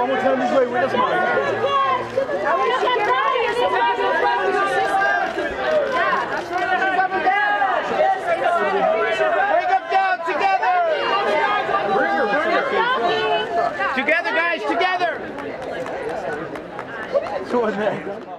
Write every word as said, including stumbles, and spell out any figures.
one more time this way with us, Mike. Bring them down together! Bring her, bring her. Together, guys, together! So,